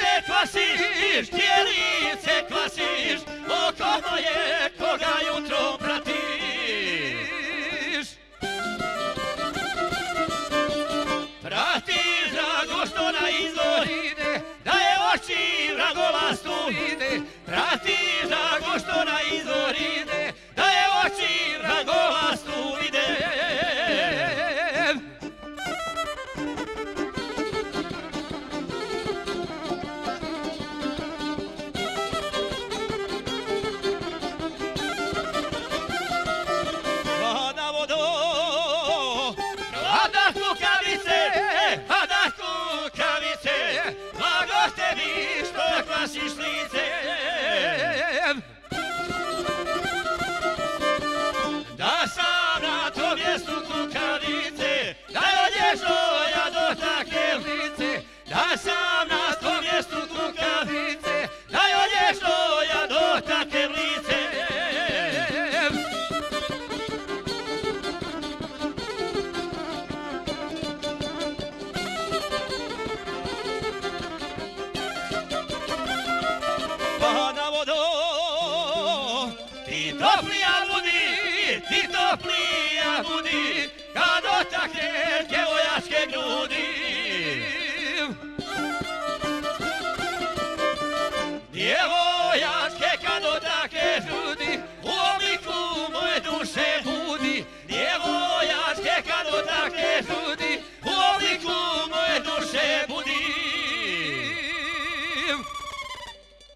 se kvasiš, tijelice kvasiš, oko moje koga jutro pratiš. Pratiš drago što na izvor ide, da je oči vragolastu ide. Pratiš drago što na izvor ide, da je oči vragolastu ide. Kvasiš lice, da sam na tom mjestu kukavice, da odješ ja do takve lice, da sam na tom mjestu kukavice, da odješ ja do takve lice. Ti toplija budi, kad dotakneš djevojačke grudi. Djevojačke kad dotakneš grudi, u obliku moje duše budi. Djevojačke kad dotakneš grudi, u obliku moje duše budi.